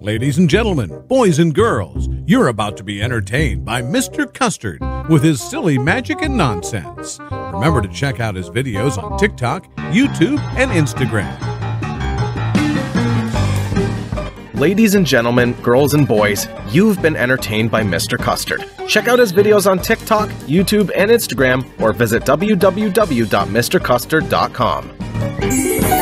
Ladies and gentlemen, boys and girls, you're about to be entertained by Mr. Custard with his silly magic and nonsense. Remember to check out his videos on TikTok, YouTube, and Instagram. Ladies and gentlemen, girls and boys, you've been entertained by Mr. Custard. Check out his videos on TikTok, YouTube, and Instagram, or visit www.mrcustard.com.